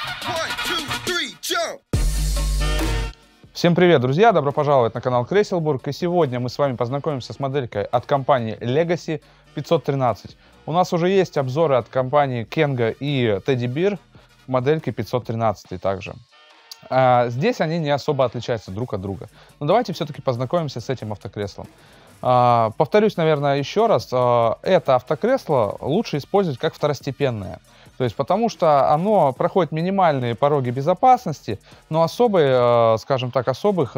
Всем привет, друзья! Добро пожаловать на канал Крейселбург. И сегодня мы с вами познакомимся с моделькой от компании Legacy 513. У нас уже есть обзоры от компании Kenga и Teddy Bear модельки 513 также. Здесь они не особо отличаются друг от друга. Но давайте все-таки познакомимся с этим автокреслом. Повторюсь, наверное, еще раз, это автокресло лучше использовать как второстепенное. То есть, потому что оно проходит минимальные пороги безопасности, но особые, скажем так, особых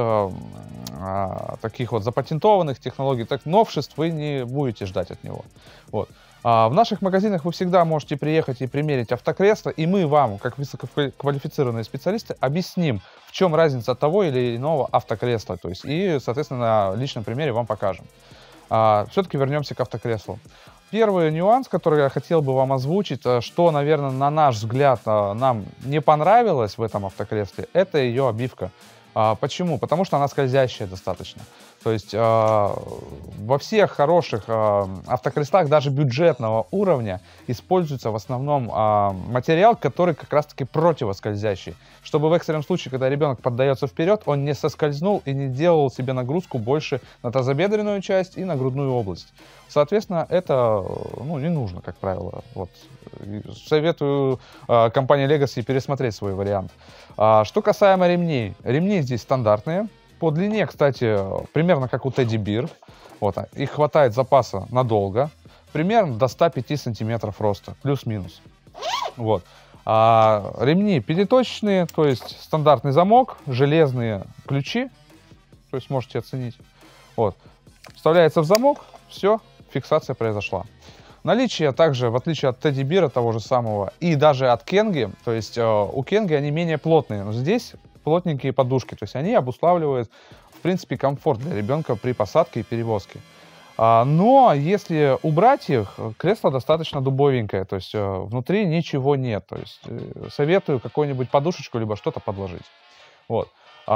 таких вот запатентованных технологий, так новшеств вы не будете ждать от него. Вот. В наших магазинах вы всегда можете приехать и примерить автокресло, и мы вам, как высококвалифицированные специалисты, объясним, в чем разница того или иного автокресла. То есть, и, соответственно, на личном примере вам покажем. Все-таки вернемся к автокреслу. Первый нюанс, который я хотел бы вам озвучить, что, наверное, на наш взгляд нам не понравилось в этом автокресле, это ее обивка. Почему? Потому что она скользящая достаточно. То есть во всех хороших автокреслах, даже бюджетного уровня, используется в основном материал, который как раз-таки противоскользящий. Чтобы в экстренном случае, когда ребенок поддается вперед, он не соскользнул и не делал себе нагрузку больше на тазобедренную часть и на грудную область. Соответственно, это не нужно, как правило. Вот. Советую компании Legacy пересмотреть свой вариант. Что касаемо ремней. Ремни здесь стандартные. По длине, кстати, примерно как у Teddy Bear. Вот, их хватает запаса надолго. Примерно до 105 сантиметров роста, плюс-минус. Вот. Ремни пятиточечные, то есть стандартный замок, железные ключи. То есть можете оценить. Вот. Вставляется в замок, все, фиксация произошла. Наличие также, в отличие от Teddy Bear того же самого, и даже от Kenga, то есть у Kenga они менее плотные, но здесь плотненькие подушки, то есть они обуславливают, в принципе, комфорт для ребенка при посадке и перевозке. Но если убрать их, кресло достаточно дубовенькое, то есть внутри ничего нет, то есть советую какую-нибудь подушечку либо что-то подложить. Вот.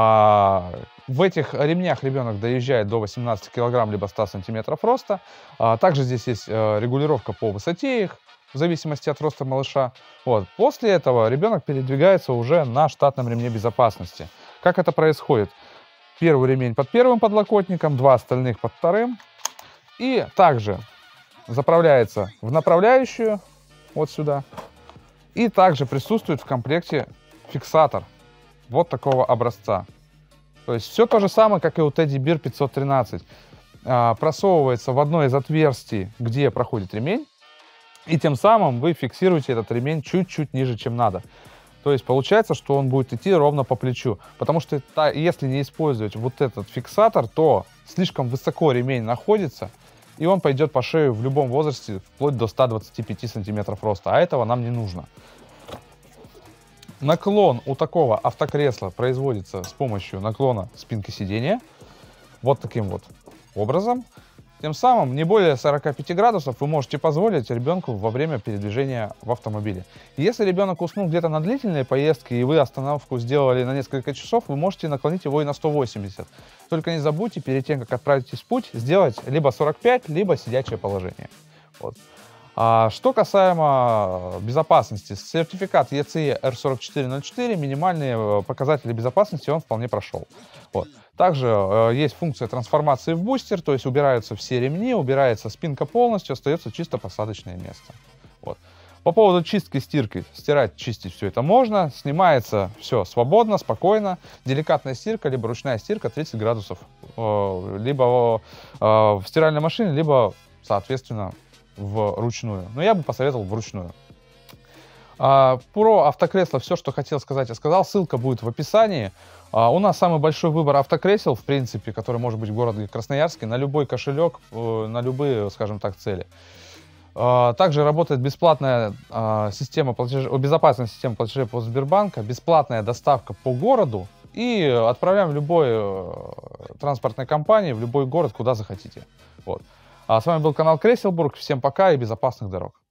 В этих ремнях ребенок доезжает до 18 килограмм либо 100 сантиметров роста. Также здесь есть регулировка по высоте их, в зависимости от роста малыша. Вот. После этого ребенок передвигается уже на штатном ремне безопасности. Как это происходит? Первый ремень под первым подлокотником, два остальных под вторым. И также заправляется в направляющую, вот сюда. И также присутствует в комплекте фиксатор вот такого образца. То есть все то же самое, как и у Teddy Bear 513. Просовывается в одно из отверстий, где проходит ремень. И тем самым вы фиксируете этот ремень чуть-чуть ниже, чем надо. То есть получается, что он будет идти ровно по плечу. Потому что если не использовать вот этот фиксатор, то слишком высоко ремень находится, и он пойдет по шее в любом возрасте, вплоть до 125 сантиметров роста. А этого нам не нужно. Наклон у такого автокресла производится с помощью наклона спинки сидения. Вот таким вот образом. Тем самым не более 45 градусов вы можете позволить ребенку во время передвижения в автомобиле. Если ребенок уснул где-то на длительной поездке и вы остановку сделали на несколько часов, вы можете наклонить его и на 180. Только не забудьте перед тем, как отправитесь в путь, сделать либо 45, либо сидячее положение. Вот. Что касаемо безопасности, сертификат ECE R4404, минимальные показатели безопасности он вполне прошел. Вот. Также есть функция трансформации в бустер, то есть убираются все ремни, убирается спинка полностью, остается чисто посадочное место. Вот. По поводу чистки, стирки, стирать, чистить все это можно, снимается все свободно, спокойно, деликатная стирка, либо ручная стирка 30 градусов, либо в стиральной машине, либо, соответственно, вручную. Но я бы посоветовал вручную. Про автокресло все, что хотел сказать, я сказал. Ссылка будет в описании. У нас самый большой выбор автокресел, в принципе, который может быть в городе Красноярске, на любой кошелек, на любые, скажем так, цели. Также работает бесплатная система платежей, безопасная система платежей по Сбербанка, бесплатная доставка по городу и отправляем в любой транспортной компании, в любой город, куда захотите. Вот. С вами был канал Крейселбург. Всем пока и безопасных дорог.